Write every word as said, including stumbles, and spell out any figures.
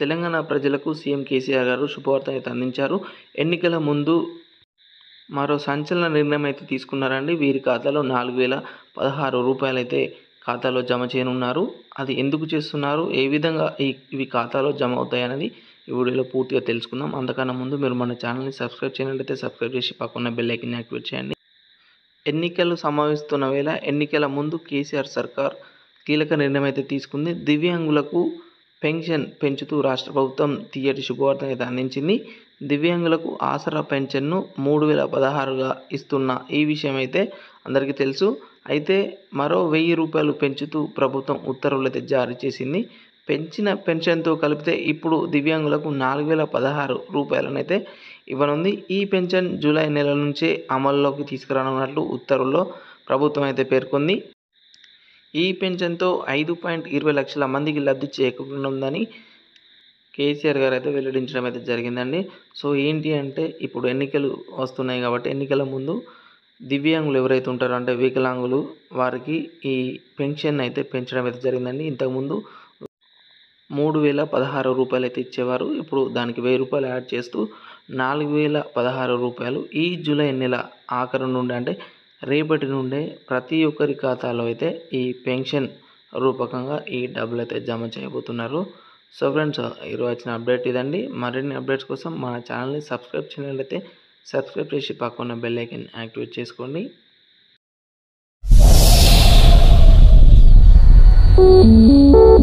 తెలంగాణ ప్రజలకు సీఎం కేసీఆర్ గారు శుభవార్త అయితే అందించారు. ఎన్నికల ముందు మరో సంచలన నిర్ణయం అయితే తీసుకున్నారండి. వీరి ఖాతాలో నాలుగు వేల పదహారు రూపాయలైతే ఖాతాలో జమ చేయనున్నారు. అది ఎందుకు చేస్తున్నారు, ఏ విధంగా ఈ ఇవి ఖాతాలో జమ అవుతాయనేది ఈ వీడియోలో పూర్తిగా తెలుసుకుందాం. అంతకన్నా ముందు మీరు మన ఛానల్ని సబ్స్క్రైబ్ చేయనట్లయితే సబ్స్క్రైబ్ చేసి పక్కన బెల్ ఐకాన్ని యాక్టివేట్ చేయండి. ఎన్నికలు సమయిస్తున్న వేళ ఎన్నికల ముందు కేసీఆర్ సర్కార్ కీలక నిర్ణయం అయితే తీసుకుంది. దివ్యాంగులకు పెన్షన్ పెంచుతూ రాష్ట్ర ప్రభుత్వం తీయటి శుభవార్త అయితే అందించింది. దివ్యాంగులకు ఆసరా పెన్షన్ను మూడు వేల పదహారుగా ఇస్తున్న ఈ విషయం అయితే అందరికీ తెలుసు. అయితే మరో వెయ్యి రూపాయలు పెంచుతూ ప్రభుత్వం ఉత్తర్వులు అయితే జారీ చేసింది. పెంచిన పెన్షన్తో కలిపితే ఇప్పుడు దివ్యాంగులకు నాలుగు వేల పదహారు రూపాయలనైతే ఇవ్వనుంది. ఈ పెన్షన్ జూలై నెల నుంచే అమల్లోకి తీసుకురానున్నట్లు ఉత్తర్వుల్లో ప్రభుత్వం అయితే పేర్కొంది. ఈ పెన్షన్తో ఐదు పాయింట్ ఇరవై లక్షల మందికి లబ్ధి చేకూరనుందని కేసీఆర్ గారు అయితే వెల్లడించడం అయితే జరిగిందండి. సో ఏంటి అంటే ఇప్పుడు ఎన్నికలు వస్తున్నాయి కాబట్టి ఎన్నికల ముందు దివ్యాంగులు ఎవరైతే ఉంటారో అంటే వికలాంగులు వారికి ఈ పెన్షన్ అయితే పెంచడం అయితే జరిగిందండి. ఇంతకుముందు మూడు వేల పదహారు రూపాయలు అయితే ఇచ్చేవారు. ఇప్పుడు దానికి వెయ్యి రూపాయలు యాడ్ చేస్తూ నాలుగు వేల పదహారు రూపాయలు ఈ జూలై నెల ఆఖరు నుండి అంటే రేపటి నుండే ప్రతి ఒక్కరి ఖాతాలో అయితే ఈ పెన్షన్ రూపకంగా ఈ డబ్బులు అయితే జమ చేయబోతున్నారు. సో ఫ్రెండ్స్, ఈరోజు వచ్చిన అప్డేట్ ఇదండి. మరిన్ని అప్డేట్స్ కోసం మన ఛానల్ని సబ్స్క్రైబ్ చేయనట్లయితే సబ్స్క్రైబ్ చేసి పక్కన బెల్ ఐకాన్ యాక్టివేట్ చేసుకోండి.